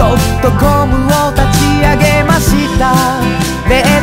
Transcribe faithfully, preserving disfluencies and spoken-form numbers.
トコムを立ち上げました。レ